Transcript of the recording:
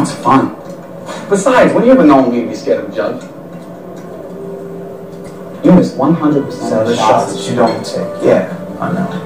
Sounds fun. Besides, when you ever known me to be scared of a judge? You missed 100% of the shots that you don't take. Yeah, I know.